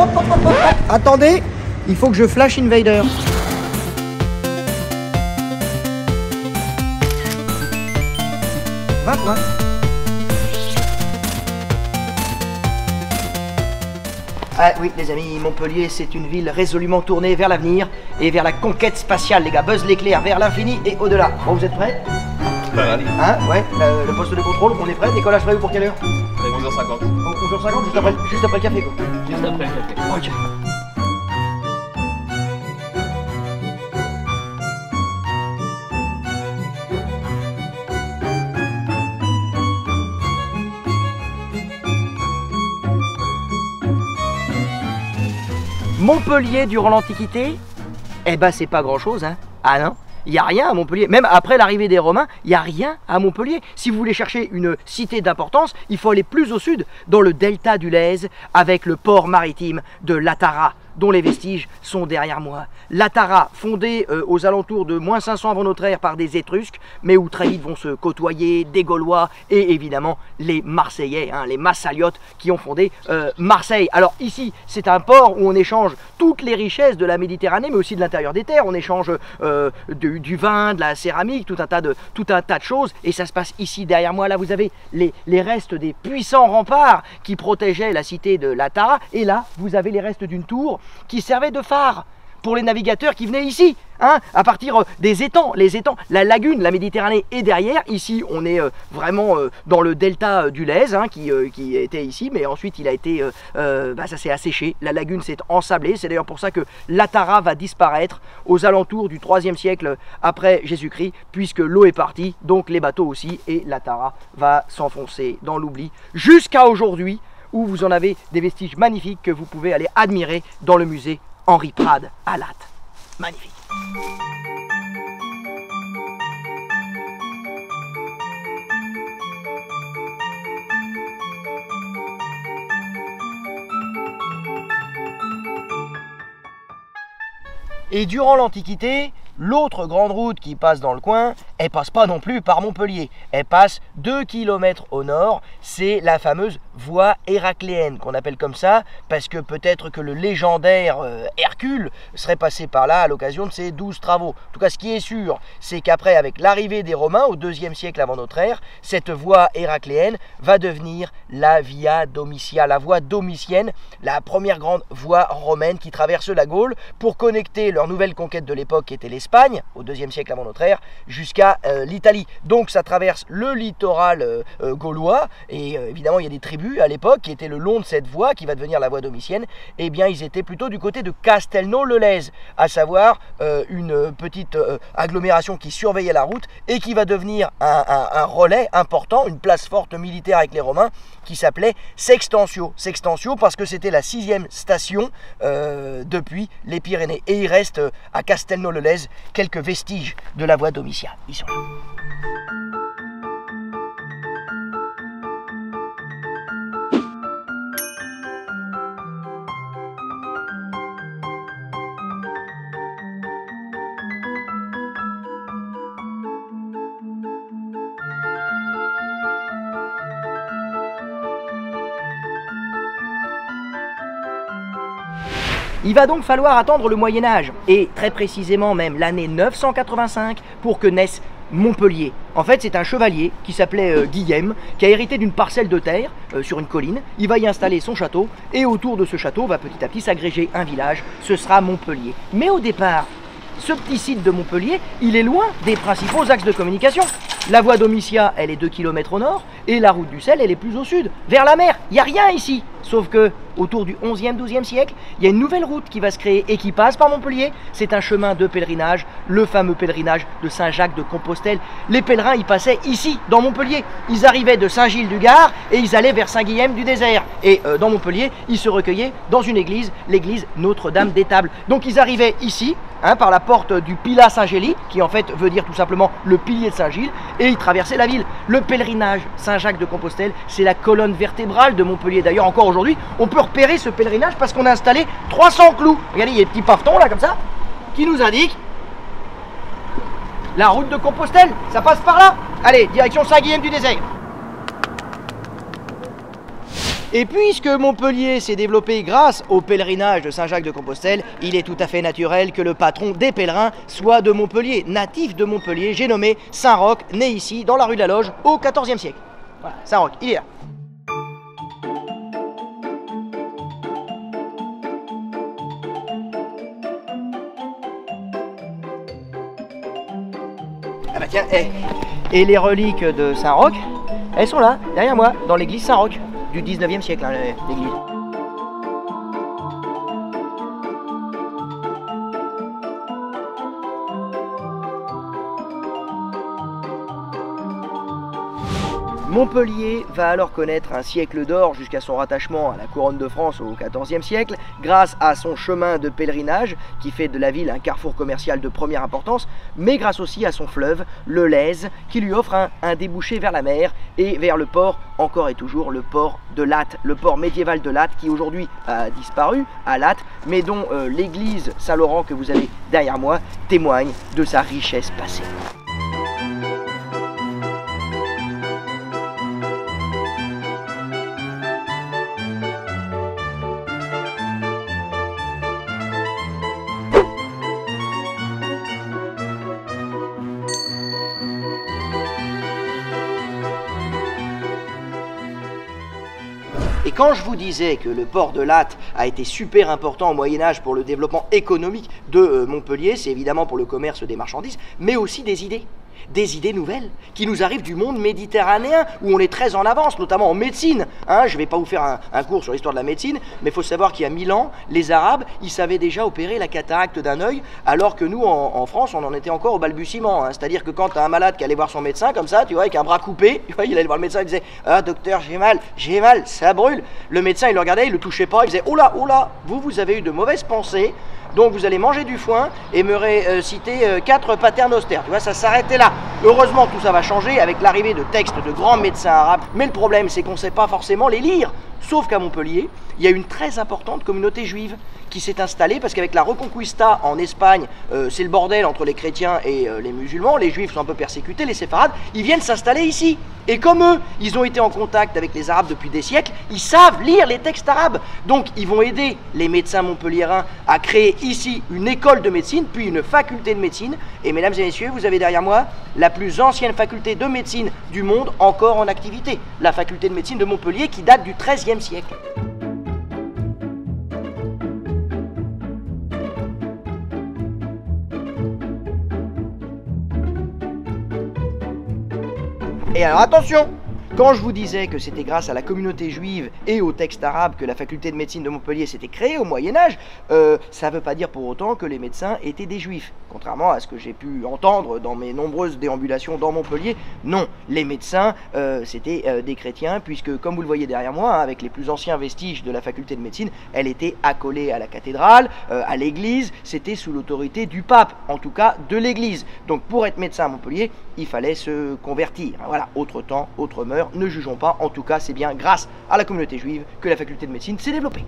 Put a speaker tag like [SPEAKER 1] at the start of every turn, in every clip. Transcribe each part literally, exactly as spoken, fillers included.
[SPEAKER 1] hop, hop, hop, hop. Attendez, il faut que je flash Invader. Va, toi. Ah oui, les amis, Montpellier, c'est une ville résolument tournée vers l'avenir et vers la conquête spatiale, les gars. Buzz l'éclair vers l'infini et au-delà. Bon, vous êtes prêts?
[SPEAKER 2] Ouais.
[SPEAKER 1] Hein? Ouais, le, le poste de contrôle, on est prêt. Décollage prévu pour quelle heure?
[SPEAKER 2] onze heures cinquante.
[SPEAKER 1] onze heures cinquante, juste après, juste après le café, quoi.
[SPEAKER 2] Juste après le café.
[SPEAKER 1] Ok. Montpellier durant l'Antiquité, eh ben c'est pas grand chose, hein. Ah non, il n'y a rien à Montpellier. Même après l'arrivée des Romains, il n'y a rien à Montpellier. Si vous voulez chercher une cité d'importance, il faut aller plus au sud, dans le delta du Lez, avec le port maritime de Latara, dont les vestiges sont derrière moi. Latara, fondée euh, aux alentours de moins cinq cents avant notre ère par des Étrusques, mais où très vite vont se côtoyer des Gaulois et évidemment les Marseillais, hein, les Massaliotes qui ont fondé euh, Marseille. Alors ici, c'est un port où on échange toutes les richesses de la Méditerranée, mais aussi de l'intérieur des terres. On échange euh, du, du vin, de la céramique, tout un tas de, tout un tas de choses. Et ça se passe ici derrière moi. Là, vous avez les, les restes des puissants remparts qui protégeaient la cité de Latara. Et là, vous avez les restes d'une tour qui servait de phare pour les navigateurs qui venaient ici, hein, à partir des étangs, les étangs, la lagune, la Méditerranée est derrière. Ici, on est euh, vraiment euh, dans le delta euh, du Lez, hein, qui, euh, qui était ici, mais ensuite il a été, euh, euh, bah, ça s'est asséché, la lagune s'est ensablée. C'est d'ailleurs pour ça que Latara va disparaître aux alentours du troisième siècle après Jésus-Christ, puisque l'eau est partie, donc les bateaux aussi, et Latara va s'enfoncer dans l'oubli jusqu'à aujourd'hui, où vous en avez des vestiges magnifiques que vous pouvez aller admirer dans le musée Henri Prade à Latte. Magnifique. Et durant l'Antiquité, l'autre grande route qui passe dans le coin, elle passe pas non plus par Montpellier. Elle passe deux kilomètres au nord, c'est la fameuse voie héracléenne, qu'on appelle comme ça, parce que peut-être que le légendaire euh, Hercule serait passé par là à l'occasion de ses douze travaux. En tout cas, ce qui est sûr, c'est qu'après, avec l'arrivée des Romains au deuxième siècle avant notre ère, cette voie héracléenne va devenir la Via Domitia, la voie domitienne, la première grande voie romaine qui traverse la Gaule pour connecter leur nouvelle conquête de l'époque, qui était l'Espagne, au deuxième siècle avant notre ère, jusqu'à euh, l'Italie. Donc ça traverse le littoral euh, euh, gaulois, et euh, évidemment il y a des tribus à l'époque qui étaient le long de cette voie, qui va devenir la voie domitienne. Eh bien ils étaient plutôt du côté de Castelnau-le-Lez, à savoir euh, une petite euh, agglomération qui surveillait la route, et qui va devenir un, un, un relais important, une place forte militaire avec les Romains, qui s'appelait Sextantio. Sextantio parce que c'était la sixième station euh, depuis les Pyrénées. Et il reste euh, à Castelnau-le-Lez quelques vestiges de la voie Domitia. Ils sont là. Il va donc falloir attendre le Moyen-Âge, et très précisément même l'année neuf cent quatre-vingt-cinq, pour que naisse Montpellier. En fait, c'est un chevalier qui s'appelait euh, Guillaume, qui a hérité d'une parcelle de terre euh, sur une colline. Il va y installer son château, et autour de ce château va petit à petit s'agréger un village. Ce sera Montpellier. Mais au départ, ce petit site de Montpellier, il est loin des principaux axes de communication. La voie Domitia, elle est deux kilomètres au nord, et la route du sel, elle est plus au sud, vers la mer. Il n'y a rien ici. Sauf que, autour du onzième douzième siècle, il y a une nouvelle route qui va se créer et qui passe par Montpellier. C'est un chemin de pèlerinage, le fameux pèlerinage de Saint-Jacques de Compostelle. Les pèlerins, ils passaient ici, dans Montpellier. Ils arrivaient de Saint-Gilles-du-Gard et ils allaient vers Saint-Guilhem-du-Désert. Et euh, dans Montpellier, ils se recueillaient dans une église, l'église Notre-Dame-des-Tables. Donc ils arrivaient ici, hein, par la porte du Pilat Saint-Gély, qui en fait veut dire tout simplement le pilier de Saint-Gilles, et ils traversaient la ville. Le pèlerinage Saint-Jacques de Compostelle, c'est la colonne vertébrale de Montpellier. D'ailleurs, encore aujourd'hui, on peut repérer ce pèlerinage parce qu'on a installé trois cents clous. Regardez, il y a des petits pavetons là, comme ça, qui nous indiquent la route de Compostelle. Ça passe par là. Allez, direction Saint-Guilhem-du-Désert. Et puisque Montpellier s'est développé grâce au pèlerinage de Saint-Jacques-de-Compostelle, il est tout à fait naturel que le patron des pèlerins soit de Montpellier. Natif de Montpellier, j'ai nommé Saint-Roch, né ici, dans la rue de la Loge, au quatorzième siècle. Voilà, Saint-Roch, il est là. Ah bah tiens, eh. Et les reliques de Saint-Roch, elles sont là, derrière moi, dans l'église Saint-Roch, du dix-neuvième siècle, hein, l'église. Montpellier va alors connaître un siècle d'or jusqu'à son rattachement à la couronne de France au quatorzième siècle, grâce à son chemin de pèlerinage qui fait de la ville un carrefour commercial de première importance, mais grâce aussi à son fleuve, le Lèze, qui lui offre un, un débouché vers la mer et vers le port, encore et toujours le port de Latte, le port médiéval de Latte qui aujourd'hui a disparu à Latte, mais dont euh, l'église Saint-Laurent que vous avez derrière moi témoigne de sa richesse passée. Et quand je vous disais que le port de Latte a été super important au Moyen-Âge pour le développement économique de Montpellier, c'est évidemment pour le commerce des marchandises, mais aussi des idées. Des idées nouvelles qui nous arrivent du monde méditerranéen où on est très en avance, notamment en médecine. Hein, je ne vais pas vous faire un, un cours sur l'histoire de la médecine, mais il faut savoir qu'il y a mille ans, les Arabes, ils savaient déjà opérer la cataracte d'un œil, alors que nous, en, en France, on en était encore au balbutiement. Hein. C'est-à-dire que quand tu as un malade qui allait voir son médecin, comme ça, tu vois, avec un bras coupé, tu vois, il allait voir le médecin, il disait « Ah, docteur, j'ai mal, j'ai mal, ça brûle ». Le médecin, il le regardait, il le touchait pas, il disait « Oh là, oh là, vous, vous avez eu de mauvaises pensées ». Donc vous allez manger du foin et me réciter euh, quatre paternosters. Tu vois, ça s'arrêtait là. Heureusement, tout ça va changer avec l'arrivée de textes de grands médecins arabes. Mais le problème, c'est qu'on ne sait pas forcément les lire. Sauf qu'à Montpellier, il y a une très importante communauté juive qui s'est installée parce qu'avec la Reconquista en Espagne, euh, c'est le bordel entre les chrétiens et euh, les musulmans. Les juifs sont un peu persécutés, les séfarades. Ils viennent s'installer ici. Et comme eux, ils ont été en contact avec les Arabes depuis des siècles, ils savent lire les textes arabes. Donc, ils vont aider les médecins montpelliérains à créer ici une école de médecine, puis une faculté de médecine. Et mesdames et messieurs, vous avez derrière moi la plus ancienne faculté de médecine du monde encore en activité. La faculté de médecine de Montpellier qui date du treizième siècle. Et alors attention, quand je vous disais que c'était grâce à la communauté juive et aux textes arabes que la faculté de médecine de Montpellier s'était créée au Moyen-Âge, euh, ça ne veut pas dire pour autant que les médecins étaient des juifs. Contrairement à ce que j'ai pu entendre dans mes nombreuses déambulations dans Montpellier, non, les médecins euh, c'était euh, des chrétiens, puisque comme vous le voyez derrière moi, hein, avec les plus anciens vestiges de la faculté de médecine, elle était accolée à la cathédrale, euh, à l'église, c'était sous l'autorité du pape, en tout cas de l'église. Donc pour être médecin à Montpellier, il fallait se convertir. Voilà, autre temps, autre mœurs, ne jugeons pas, en tout cas c'est bien grâce à la communauté juive que la faculté de médecine s'est développée.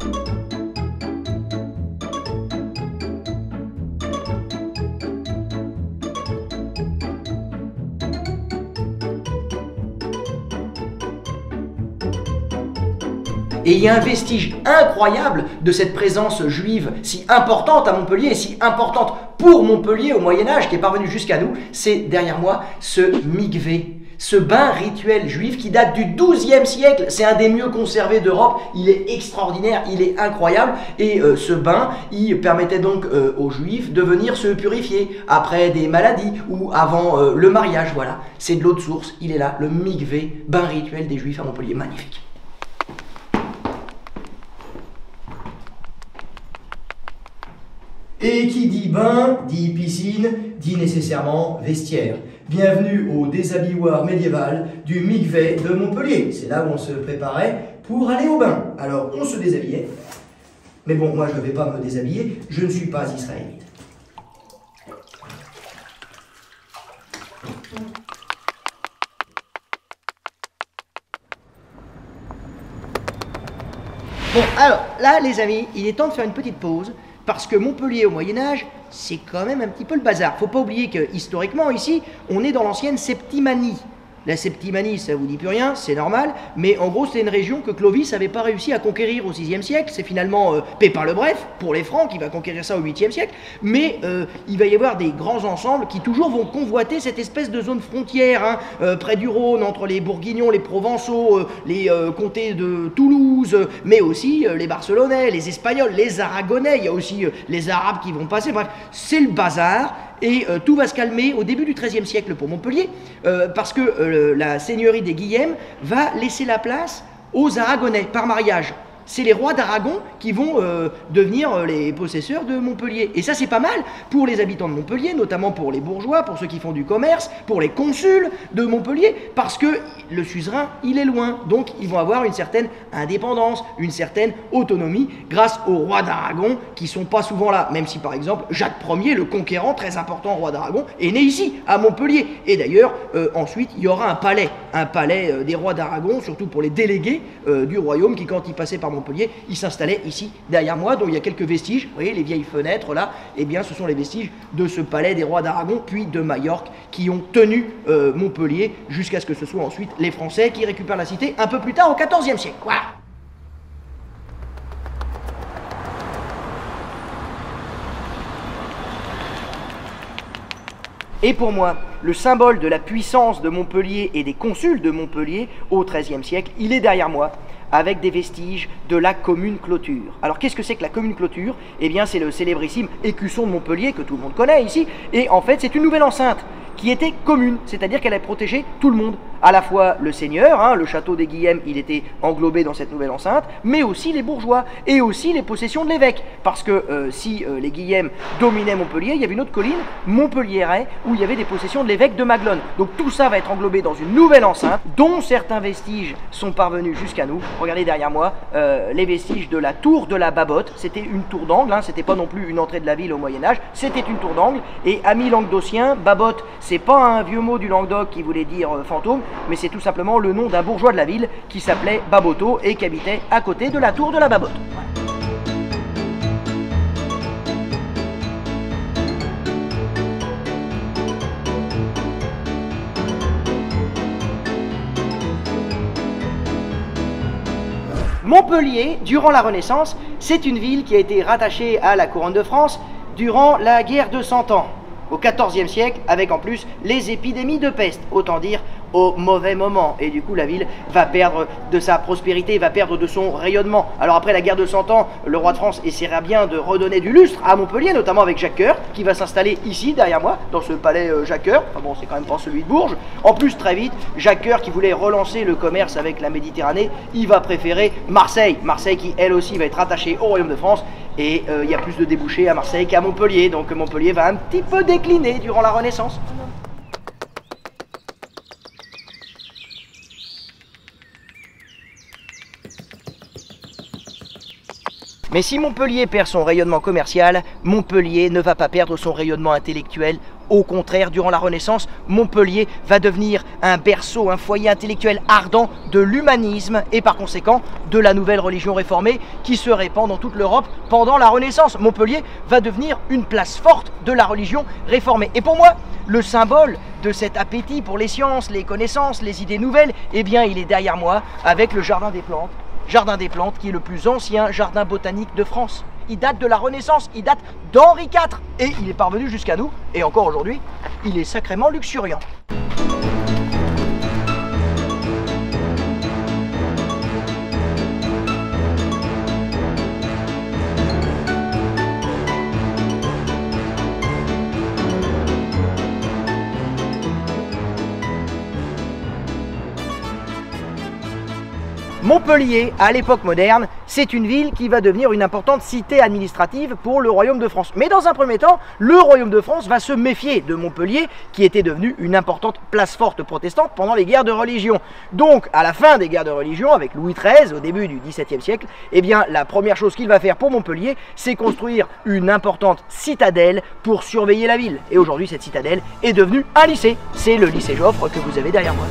[SPEAKER 1] Et il y a un vestige incroyable de cette présence juive si importante à Montpellier et si importante pour Montpellier au Moyen-Âge qui est parvenu jusqu'à nous, c'est derrière moi ce mikvé, ce bain rituel juif qui date du douzième siècle. C'est un des mieux conservés d'Europe, il est extraordinaire, il est incroyable. Et euh, ce bain, il permettait donc euh, aux juifs de venir se purifier après des maladies ou avant euh, le mariage. Voilà, c'est de l'eau de source, il est là, le mikvé, bain rituel des juifs à Montpellier, magnifique. Et qui dit bain, dit piscine, dit nécessairement vestiaire. Bienvenue au déshabilloir médiéval du mikvé de Montpellier. C'est là où on se préparait pour aller au bain. Alors on se déshabillait, mais bon, moi je ne vais pas me déshabiller, je ne suis pas israélite. Bon, alors là les amis, il est temps de faire une petite pause. Parce que Montpellier au Moyen-Âge, c'est quand même un petit peu le bazar. Faut pas oublier que historiquement ici, on est dans l'ancienne Septimanie. La Septimanie, ça vous dit plus rien, c'est normal, mais en gros c'est une région que Clovis n'avait pas réussi à conquérir au sixième siècle. C'est finalement euh, Pépin le Bref, pour les Francs, qui va conquérir ça au huitième siècle, mais euh, il va y avoir des grands ensembles qui toujours vont convoiter cette espèce de zone frontière, hein, euh, près du Rhône, entre les Bourguignons, les Provençaux, euh, les euh, comtés de Toulouse, euh, mais aussi euh, les Barcelonais, les Espagnols, les Aragonais, il y a aussi euh, les Arabes qui vont passer, bref, c'est le bazar. Et euh, tout va se calmer au début du treizième siècle pour Montpellier, euh, parce que euh, la seigneurie des Guillem va laisser la place aux Aragonais par mariage. C'est les rois d'Aragon qui vont euh, devenir euh, les possesseurs de Montpellier. Et ça, c'est pas mal pour les habitants de Montpellier, notamment pour les bourgeois, pour ceux qui font du commerce, pour les consuls de Montpellier, parce que le suzerain, il est loin. Donc, ils vont avoir une certaine indépendance, une certaine autonomie, grâce aux rois d'Aragon, qui sont pas souvent là. Même si, par exemple, Jacques Ier, le conquérant, très important roi d'Aragon, est né ici, à Montpellier. Et d'ailleurs, euh, ensuite, il y aura un palais, un palais euh, des rois d'Aragon, surtout pour les délégués euh, du royaume, qui, quand ils passaient par Montpellier, Montpellier, il s'installait ici derrière moi, dont il y a quelques vestiges. Vous voyez les vieilles fenêtres là, eh bien ce sont les vestiges de ce palais des rois d'Aragon puis de Majorque qui ont tenu euh, Montpellier jusqu'à ce que ce soit ensuite les Français qui récupèrent la cité un peu plus tard au quatorzième siècle. Voilà. Et pour moi, le symbole de la puissance de Montpellier et des consuls de Montpellier au treizième siècle, il est derrière moi, avec des vestiges de la commune clôture. Alors qu'est-ce que c'est que la commune clôture? Eh bien c'est le célébrissime écusson de Montpellier que tout le monde connaît ici, et en fait c'est une nouvelle enceinte qui était commune, c'est-à-dire qu'elle a protégé tout le monde, à la fois le seigneur, hein, le château des Guillem, il était englobé dans cette nouvelle enceinte, mais aussi les bourgeois, et aussi les possessions de l'évêque, parce que euh, si euh, les Guillem dominaient Montpellier, il y avait une autre colline, Montpelliérais, où il y avait des possessions de l'évêque de Maglone. Donc tout ça va être englobé dans une nouvelle enceinte, dont certains vestiges sont parvenus jusqu'à nous. Regardez derrière moi, euh, les vestiges de la tour de la Babotte, c'était une tour d'angle, hein, c'était pas non plus une entrée de la ville au Moyen-Âge, c'était une tour d'angle, et amis languedociens, Babotte, c'est pas un vieux mot du Languedoc qui voulait dire euh, fantôme, mais c'est tout simplement le nom d'un bourgeois de la ville qui s'appelait Baboteau et qui habitait à côté de la tour de la Babotte. Montpellier, durant la Renaissance, c'est une ville qui a été rattachée à la couronne de France durant la guerre de Cent Ans, au quatorzième siècle, avec en plus les épidémies de peste, autant dire au mauvais moment. Et du coup, la ville va perdre de sa prospérité, va perdre de son rayonnement. Alors après la guerre de Cent Ans, le roi de France essaiera bien de redonner du lustre à Montpellier, notamment avec Jacques Coeur, qui va s'installer ici, derrière moi, dans ce palais euh, Jacques Coeur. Enfin bon, c'est quand même pas celui de Bourges. En plus, très vite, Jacques Coeur, qui voulait relancer le commerce avec la Méditerranée, il va préférer Marseille. Marseille qui, elle aussi, va être attachée au royaume de France. Et il euh, y a plus de débouchés à Marseille qu'à Montpellier. Donc Montpellier va un petit peu décliner durant la Renaissance. Mais si Montpellier perd son rayonnement commercial, Montpellier ne va pas perdre son rayonnement intellectuel. Au contraire, durant la Renaissance, Montpellier va devenir un berceau, un foyer intellectuel ardent de l'humanisme et par conséquent de la nouvelle religion réformée qui se répand dans toute l'Europe pendant la Renaissance. Montpellier va devenir une place forte de la religion réformée. Et pour moi, le symbole de cet appétit pour les sciences, les connaissances, les idées nouvelles, eh bien il est derrière moi avec le Jardin des Plantes. Jardin des Plantes qui est le plus ancien jardin botanique de France. Il date de la Renaissance, il date d'Henri quatre et il est parvenu jusqu'à nous, et encore aujourd'hui, il est sacrément luxuriant. Montpellier, à l'époque moderne, c'est une ville qui va devenir une importante cité administrative pour le Royaume de France. Mais dans un premier temps, le Royaume de France va se méfier de Montpellier, qui était devenu une importante place forte protestante pendant les guerres de religion. Donc, à la fin des guerres de religion, avec Louis treize, au début du dix-septième siècle, eh bien, la première chose qu'il va faire pour Montpellier, c'est construire une importante citadelle pour surveiller la ville. Et aujourd'hui, cette citadelle est devenue un lycée. C'est le lycée Joffre que vous avez derrière moi.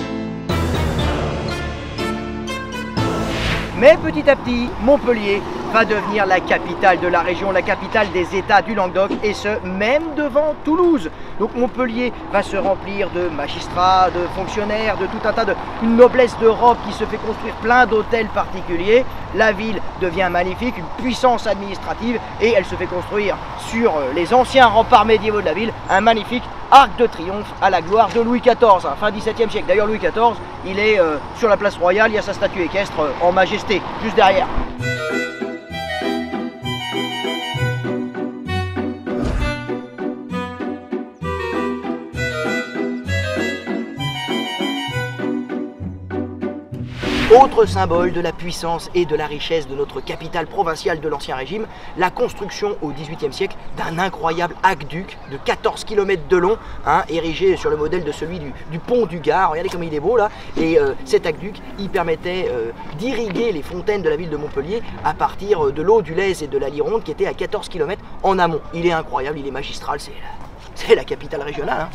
[SPEAKER 1] Mais petit à petit, Montpellier va devenir la capitale de la région, la capitale des États du Languedoc, et ce, même devant Toulouse. Donc Montpellier va se remplir de magistrats, de fonctionnaires, de tout un tas de une noblesse d'Europe qui se fait construire plein d'hôtels particuliers. La ville devient magnifique, une puissance administrative, et elle se fait construire sur les anciens remparts médiévaux de la ville, un magnifique arc de triomphe à la gloire de Louis quatorze, hein, fin dix-septième siècle. D'ailleurs Louis quatorze, il est euh, sur la place royale, il y a sa statue équestre euh, en majesté, juste derrière. Autre symbole de la puissance et de la richesse de notre capitale provinciale de l'Ancien Régime, la construction au dix-huitième siècle d'un incroyable aqueduc de quatorze kilomètres de long, hein, érigé sur le modèle de celui du, du pont du Gard. Regardez comme il est beau là. Et euh, cet aqueduc, il permettait euh, d'irriguer les fontaines de la ville de Montpellier à partir de l'eau du Lez et de la Lironde qui était à quatorze kilomètres en amont. Il est incroyable, il est magistral, c'est la, c'est la capitale régionale. Hein.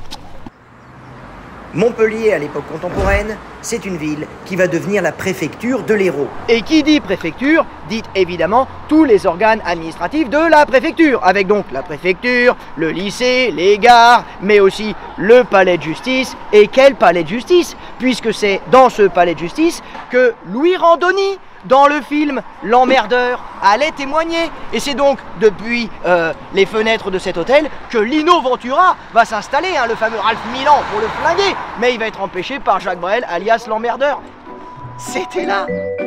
[SPEAKER 1] Montpellier, à l'époque contemporaine, c'est une ville qui va devenir la préfecture de l'Hérault. Et qui dit préfecture, dit évidemment tous les organes administratifs de la préfecture, avec donc la préfecture, le lycée, les gares, mais aussi le palais de justice. Et quel palais de justice? Puisque c'est dans ce palais de justice que Louis Randoni, dans le film L'Emmerdeur, allait témoigner. Et c'est donc depuis euh, les fenêtres de cet hôtel que Lino Ventura va s'installer, hein, le fameux Ralph Milan, pour le flinguer. Mais il va être empêché par Jacques Brel, alias L'Emmerdeur. C'était là.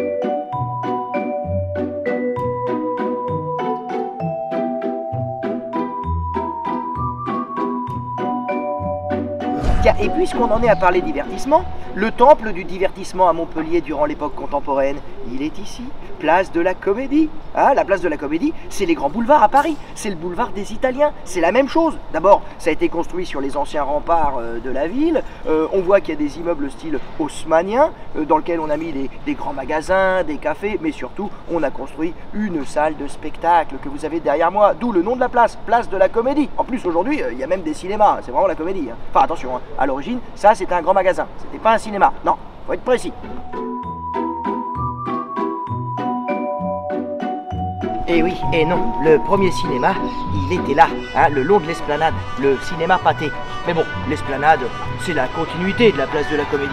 [SPEAKER 1] Et puisqu'on en est à parler divertissement, le temple du divertissement à Montpellier durant l'époque contemporaine, il est ici, place de la Comédie. Ah, la place de la Comédie, c'est les grands boulevards à Paris, c'est le boulevard des Italiens, c'est la même chose. D'abord, ça a été construit sur les anciens remparts euh, de la ville. Euh, on voit qu'il y a des immeubles style haussmannien, euh, dans lequel on a mis des, des grands magasins, des cafés, mais surtout, on a construit une salle de spectacle que vous avez derrière moi, d'où le nom de la place, place de la Comédie. En plus, aujourd'hui, il euh, y a même des cinémas, c'est vraiment la Comédie. Hein. Enfin, attention, hein. À l'origine, ça c'était un grand magasin, c'était pas un cinéma. Non, faut être précis. Et oui, et non, le premier cinéma, il était là, hein, le long de l'esplanade, le cinéma Pathé. Mais bon, l'esplanade, c'est la continuité de la place de la Comédie.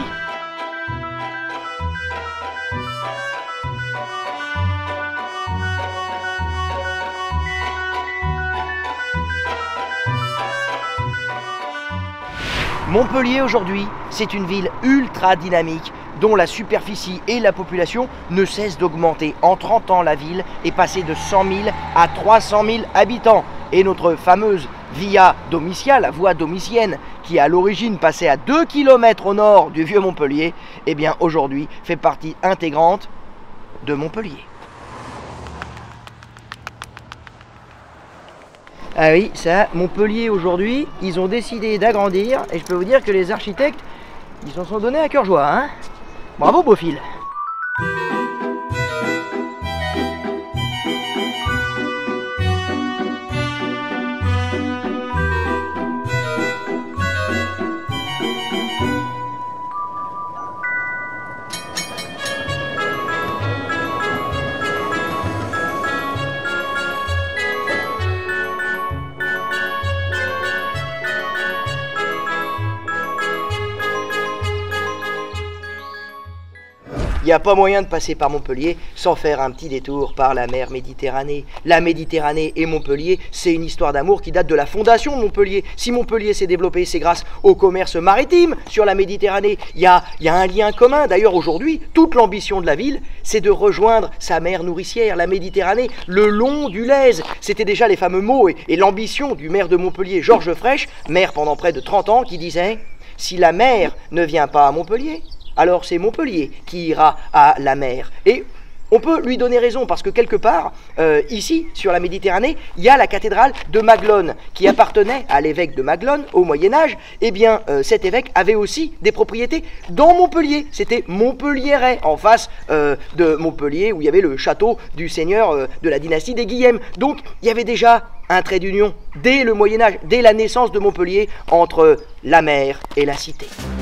[SPEAKER 1] Montpellier aujourd'hui, c'est une ville ultra dynamique dont la superficie et la population ne cessent d'augmenter. En trente ans, la ville est passée de cent mille à trois cent mille habitants. Et notre fameuse Via Domitia, la voie domitienne, qui à l'origine passait à deux kilomètres au nord du vieux Montpellier, eh bien aujourd'hui fait partie intégrante de Montpellier. Ah oui, ça, Montpellier aujourd'hui, ils ont décidé d'agrandir, et je peux vous dire que les architectes, ils s'en sont donnés à cœur joie, hein. Bravo Beaufil. Il n'y a pas moyen de passer par Montpellier sans faire un petit détour par la mer Méditerranée. La Méditerranée et Montpellier, c'est une histoire d'amour qui date de la fondation de Montpellier. Si Montpellier s'est développé, c'est grâce au commerce maritime sur la Méditerranée. Il y a, il y a un lien commun. D'ailleurs, aujourd'hui, toute l'ambition de la ville, c'est de rejoindre sa mer nourricière, la Méditerranée, le long du Lez. C'était déjà les fameux mots et, et l'ambition du maire de Montpellier, Georges Frêche, maire pendant près de trente ans, qui disait « Si la mer ne vient pas à Montpellier, alors c'est Montpellier qui ira à la mer. » Et on peut lui donner raison parce que quelque part, euh, ici, sur la Méditerranée, il y a la cathédrale de Maglone qui appartenait à l'évêque de Maglone au Moyen-Âge. Eh bien, euh, cet évêque avait aussi des propriétés dans Montpellier. C'était Montpelliérais, en face euh, de Montpellier, où il y avait le château du seigneur euh, de la dynastie des Guillem. Donc, il y avait déjà un trait d'union dès le Moyen-Âge, dès la naissance de Montpellier, entre la mer et la cité.